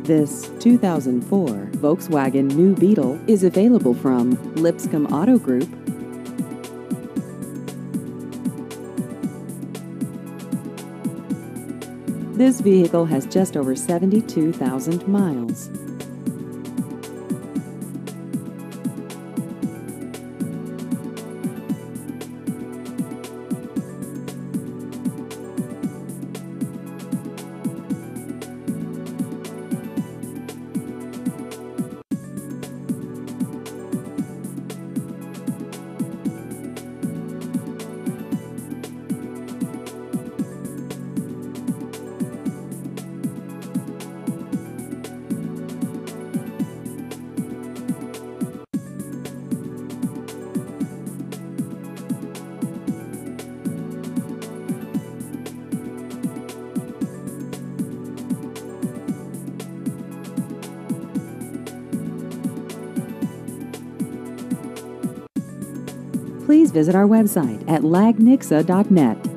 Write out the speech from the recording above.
This 2004 Volkswagen New Beetle is available from Lipscomb Auto Group. This vehicle has just over 72,000 miles. Please visit our website at lagnixa.net.